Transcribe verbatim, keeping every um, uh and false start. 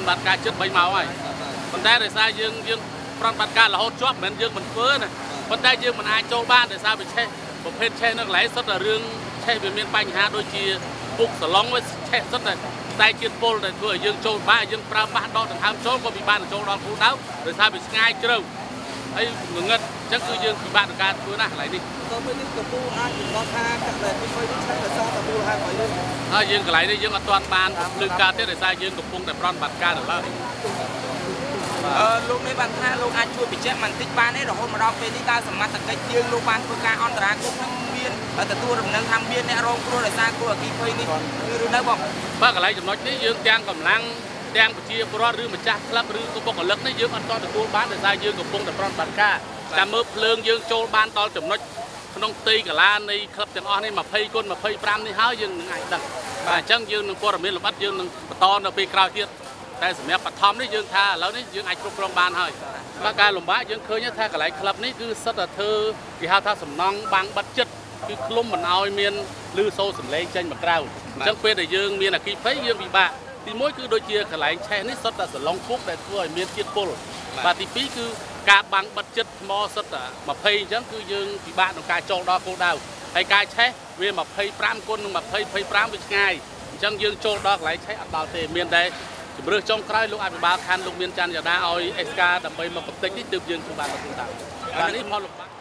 បាត់ការចិត្តបីមកហើយប៉ុន្តែដោយសារយើងយើងប្រន់បាត់ការរហូតជាប់មិនមែនយើងមិនធ្វើណាប៉ុន្តែយើងមិនអាចចូលបានដោយសារវាឆេះប្រភេទឆេះនៅកន្លែងសុទ្ធតែរឿងឆេះវាមានបញ្ហាដូចជាពុកសឡុងវាឆេះសុទ្ធតែតែជាតិពុលដែលធ្វើឲ្យយើងចូលបាក់យើងប្រើបាសដកដង្ហើមចូលក៏ពិបាកចូលដល់គូដៅដោយសារវាឆ្ងាយជ្រៅហើយងឹតអញ្ចឹងគឺយើងពិបាកក្នុងការធ្វើណាកន្លែងនេះទៅពេលនេះកំពូលអាចបន្តថាតែទីបីនេះឆេះដោយសារតែមូលហេតុអ្វីនេះហើយយើងកន្លែងនេះយើងអត់ទាន់បានលើកការទៀតដោយសារយើងកំពុងតែប្រន់បាត់ការនៅឡើយអឺលោកនេះបានថាលោកអាចជួយបញ្ជាក់បន្តិចបានទេរហូតមកដល់ពេលនេះតើសមត្ថកិច្ចយើងលោកបានធ្វើការអន្តរាគមន៍នឹងមានទទួលរំលឹកថាមានអ្នករងគ្រោះដោយសារគ្រោះអគ្គិភ័យនេះឬនៅបងបាទកន្លែងចំណុចនេះយើងទាំងកម្លាំងទាំងប្រជាពលរដ្ឋឬម្ចាស់ក្លឹបឬក៏បុគ្គលិកនេះយើងអត់ទាន់ទទួលបានដោយសារយើងកំពុងតែប្រន់បាត់ការតែមើលភ្លើងយើងចូលបានដល់ចំណុចក្នុងផ្ទៃកាឡានៃក្លឹបទាំងអស់នេះ20គុណ25នេះហើយយើងនឹងអាចដឹងបាទអញ្ចឹងយើងនឹងព័ត៌មានលម្អិតយើងនឹងបន្តនៅពេលក្រោយទៀតតែសម្រាប់បឋមនេះយើងថាឥឡូវនេះយើងអាចគ្រប់គ្រងបានហើយបាទការលំបាកយើងឃើញថាកន្លែងក្លឹបនេះគឺសិតតែធ្វើគេហៅថាសំណង់បាំងបិទចិត្តគឺឃ្លុំមិនឲ្យមានឮសូរសំឡេងចេញមកក្រៅអញ្ចឹងពេលដែលយើងមានអគ្គិភ័យយើងពិបាកទីមួយគឺដូចជាកន្លែងឆេះនេះសុទ្ធតែសឡុងពុកដែលធ្វើឲ្យមានជាតិពុលបាទទីពីរគឺការបាំងបិទចិត្តថ្មសុទ្ធតែ20អញ្ចឹងគឺយើងពិបាកក្នុងការចូលដល់គោលដៅហើយការឆេះវា25គុណនឹង20 25វាឆ្ងាយអញ្ចឹងយើងចូលដល់កន្លែងឆេះអត់ដល់ទេមានតែជំរឿសចុងក្រោយលោកអភិបាលខណ្ឌលោកមានច័ន្ទយ៉ាដាឲ្យអេសកាដើម្បីមកបន្តិចនេះទើបយើងធ្វើបានទៅគោលដៅអានេះមកលោក